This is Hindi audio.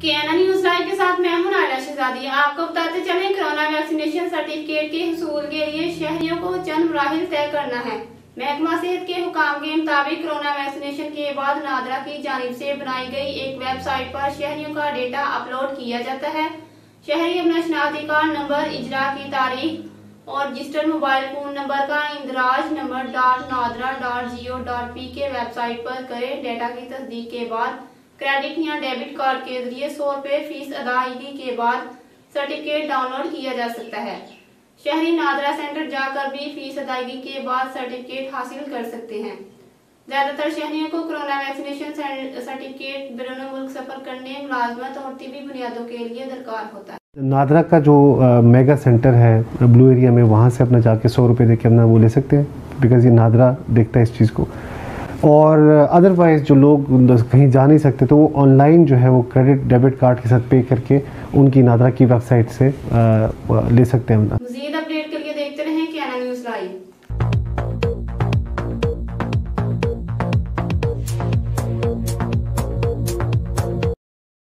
केएनए न्यूज़ लाइव के साथ मैं हूं नायरा शहजादी। आपको बताते चलें, कोरोना वैक्सीनेशन सर्टिफिकेट के हुसूल के लिए शहरियों को चंद मराहिल तय करना है। महकमा सेहत के हुकाम के मुताबिक कोरोना वैक्सीनेशन के बाद नादरा की जानिब से बनाई गई एक वेबसाइट पर शहरियों का डेटा अपलोड किया जाता है। शहरी अपना शनाख्ती कार्ड नंबर, इजरा की तारीख और रजिस्टर्ड मोबाइल फोन नंबर का इंदराज नंबर .nadra.go.p के वेबसाइट पर करें। डेटा की तस्दीक के बाद क्रेडिट या डेबिट कार्ड के जरिए 100 रुपए फीस अदायगी के बाद सर्टिफिकेट डाउनलोड किया जा सकता है। शहरी नादरा सेंटर जाकर भी फीस अदायगी के बाद सर्टिफिकेट हासिल कर सकते हैं। ज्यादातर शहरियों को कोरोना वैक्सीनेशन सर्टिफिकेट बैरून मुल्क सफर करने, मुलाजमत और तिबी बुनियादों के लिए दरकार होता है। नादरा का जो मेगा सेंटर है ब्लू एरिया में, वहाँ से अपना जाके 100 रुपये दे के अपना वो ले सकते हैं, बिकॉज ये नादरा देखता है इस चीज़ को। और अदरवाइज़ जो लोग कहीं जा नहीं सकते तो वो ऑनलाइन जो है वो क्रेडिट डेबिट कार्ड के साथ पे करके उनकी नादरा की वेबसाइट से ले सकते हैं। मज़ीद अपडेट के लिए देखते रहें केएनए न्यूज़ लाइव।